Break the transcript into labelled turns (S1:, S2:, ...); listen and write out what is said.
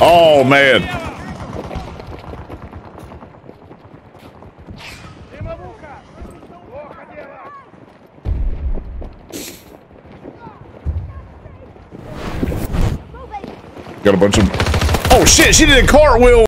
S1: Oh, man. Got a bunch of... Oh, shit, she did a cartwheel.